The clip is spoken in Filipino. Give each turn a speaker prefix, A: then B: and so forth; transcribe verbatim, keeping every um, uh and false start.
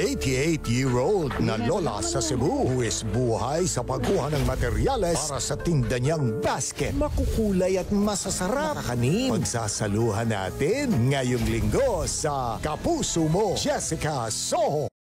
A: eighty-eight-year-old na lola sa Cebu who is buhay sa pagkuha ng materyales para sa tinda niyang basket. Makukulay at masasarap na kanin. Pagsasaluhan natin ngayong linggo sa Kapuso Mo, Jessica Soho.